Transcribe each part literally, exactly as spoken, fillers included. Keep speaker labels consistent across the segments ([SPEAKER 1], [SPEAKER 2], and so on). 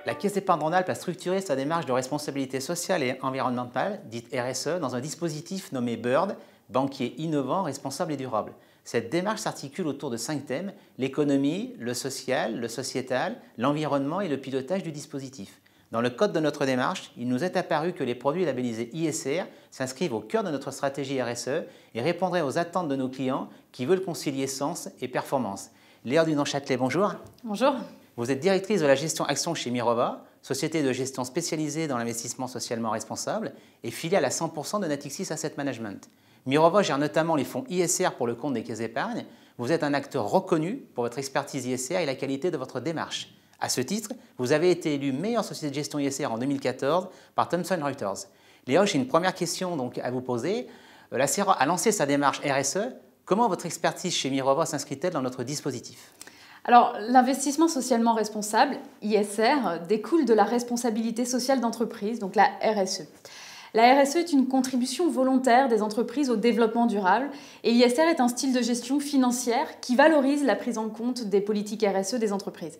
[SPEAKER 1] La Caisse d'épargne Rhône-Alpes a structuré sa démarche de responsabilité sociale et environnementale, dite R S E, dans un dispositif nommé BIRD, banquier innovant, responsable et durable. Cette démarche s'articule autour de cinq thèmes: l'économie, le social, le sociétal, l'environnement et le pilotage du dispositif. Dans le code de notre démarche, il nous est apparu que les produits labellisés I S R s'inscrivent au cœur de notre stratégie R S E et répondraient aux attentes de nos clients qui veulent concilier sens et performance. Léa Dunant-Châtelet, bonjour.
[SPEAKER 2] Bonjour.
[SPEAKER 1] Vous êtes directrice de la gestion action chez Mirova, société de gestion spécialisée dans l'investissement socialement responsable et filiale à cent pour cent de Natixis Asset Management. Mirova gère notamment les fonds I S R pour le compte des caisses d'épargne. Vous êtes un acteur reconnu pour votre expertise I S R et la qualité de votre démarche. À ce titre, vous avez été élu meilleure société de gestion I S R en deux mille quatorze par Thomson Reuters. Léa, j'ai une première question donc à vous poser. La C E R A a lancé sa démarche R S E. Comment votre expertise chez Mirova s'inscrit-elle dans notre dispositif ?
[SPEAKER 2] Alors, l'investissement socialement responsable, I S R, découle de la responsabilité sociale d'entreprise, donc la R S E. La R S E est une contribution volontaire des entreprises au développement durable et I S R est un style de gestion financière qui valorise la prise en compte des politiques R S E des entreprises.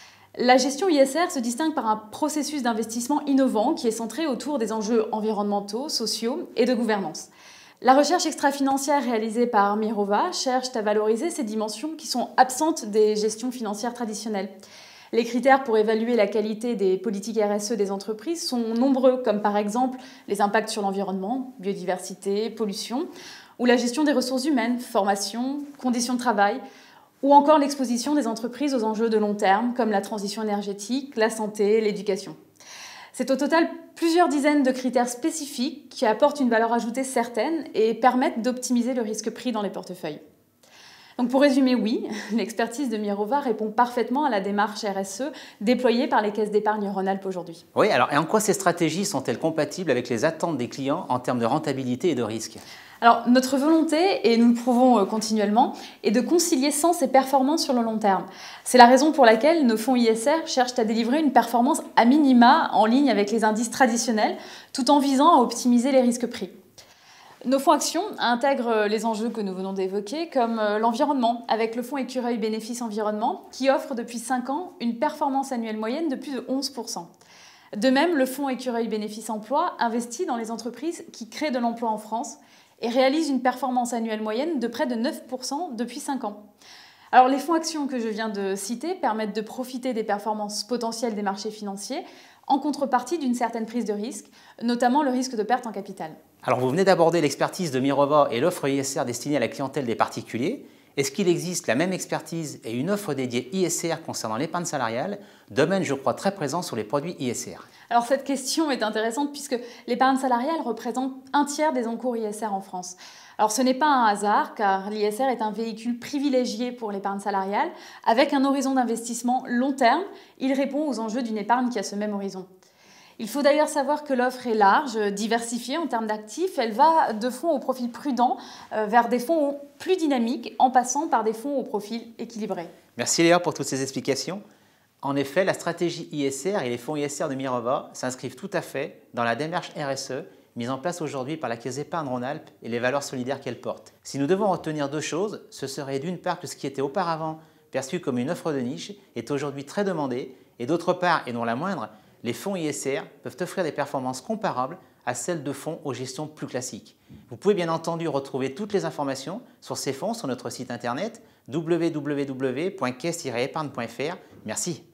[SPEAKER 2] La gestion I S R se distingue par un processus d'investissement innovant qui est centré autour des enjeux environnementaux, sociaux et de gouvernance. La recherche extra-financière réalisée par Mirova cherche à valoriser ces dimensions qui sont absentes des gestions financières traditionnelles. Les critères pour évaluer la qualité des politiques R S E des entreprises sont nombreux, comme par exemple les impacts sur l'environnement, biodiversité, pollution, ou la gestion des ressources humaines, formation, conditions de travail, ou encore l'exposition des entreprises aux enjeux de long terme, comme la transition énergétique, la santé, l'éducation. C'est au total plusieurs dizaines de critères spécifiques qui apportent une valeur ajoutée certaine et permettent d'optimiser le risque pris dans les portefeuilles. Donc pour résumer, oui, l'expertise de Mirova répond parfaitement à la démarche R S E déployée par les caisses d'épargne Rhône-Alpes aujourd'hui.
[SPEAKER 1] Oui, alors et en quoi ces stratégies sont-elles compatibles avec les attentes des clients en termes de rentabilité et de risque ?
[SPEAKER 2] Alors, notre volonté, et nous le prouvons continuellement, est de concilier sens et performance sur le long terme. C'est la raison pour laquelle nos fonds I S R cherchent à délivrer une performance à minima en ligne avec les indices traditionnels, tout en visant à optimiser les risques pris. Nos fonds actions intègrent les enjeux que nous venons d'évoquer, comme l'environnement, avec le fonds Écureuil Bénéfice Environnement, qui offre depuis cinq ans une performance annuelle moyenne de plus de onze pour cent. De même, le fonds Écureuil Bénéfice Emploi investit dans les entreprises qui créent de l'emploi en France et réalise une performance annuelle moyenne de près de neuf pour cent depuis cinq ans. Alors, les fonds actions que je viens de citer permettent de profiter des performances potentielles des marchés financiers en contrepartie d'une certaine prise de risque, notamment le risque de perte en capital.
[SPEAKER 1] Alors, vous venez d'aborder l'expertise de Mirova et l'offre I S R destinée à la clientèle des particuliers. Est-ce qu'il existe la même expertise et une offre dédiée I S R concernant l'épargne salariale, domaine, je crois, très présent sur les produits I S R?
[SPEAKER 2] Alors cette question est intéressante puisque l'épargne salariale représente un tiers des encours I S R en France. Alors ce n'est pas un hasard car l'I S R est un véhicule privilégié pour l'épargne salariale. Avec un horizon d'investissement long terme, il répond aux enjeux d'une épargne qui a ce même horizon. Il faut d'ailleurs savoir que l'offre est large, diversifiée en termes d'actifs. Elle va de fonds au profil prudent euh, vers des fonds plus dynamiques en passant par des fonds au profil équilibré.
[SPEAKER 1] Merci Léa pour toutes ces explications. En effet, la stratégie I S R et les fonds I S R de Mirova s'inscrivent tout à fait dans la démarche R S E mise en place aujourd'hui par la Caisse d'épargne Rhône-Alpes et les valeurs solidaires qu'elle porte. Si nous devons retenir deux choses, ce serait d'une part que ce qui était auparavant perçu comme une offre de niche est aujourd'hui très demandé, et d'autre part, et non la moindre, les fonds I S R peuvent offrir des performances comparables à celles de fonds aux gestions plus classiques. Vous pouvez bien entendu retrouver toutes les informations sur ces fonds sur notre site internet w w w point caisse tiret épargne point f r. Merci.